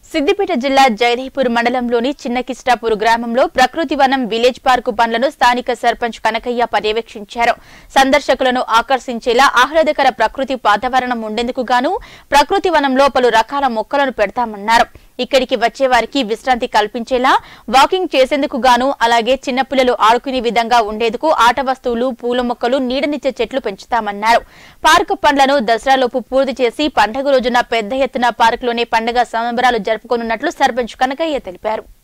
సిద్దిపేట జిల్లా జైదేపూర్ మండలంలోని చిన్నకిష్టాపూర్ గ్రామంలో ప్రకృతి వనం విలేజ్ పార్కు పనులను స్థానిక సర్పంచ్ కనకయ్య పర్యవేక్షించారు. సందర్శకులను ఆకర్షించేలా ఆహ్లాదకర ప్రకృతి వాతావరణం ఉండేందుకు గాను ప్రకృతి వనంలో పలు రకాల మొక్కలను పెడతామన్నారు. ఇక్కడికి వచ్చే వారికి విశ్రాంతి కల్పించేలా వాకింగ్ చేసేందుకు గాను అలాగే చిన్నపిల్లలు ఆడుకునే విధంగా ఉండేందుకు ఆట వస్తువులు, పూల మొక్కలు, నీడనిచ్చే చెట్లు పెంచుతామన్నారు. పార్కు పనులను దసరాలోపు పూర్తి చేసి పండుగ రోజున పెద్ద ఎత్తున పార్కులోనే పండుగ సంబరాలు జరుపుకోనున్నట్లు సర్పంచ్ కనకయ్య తెలిపారు.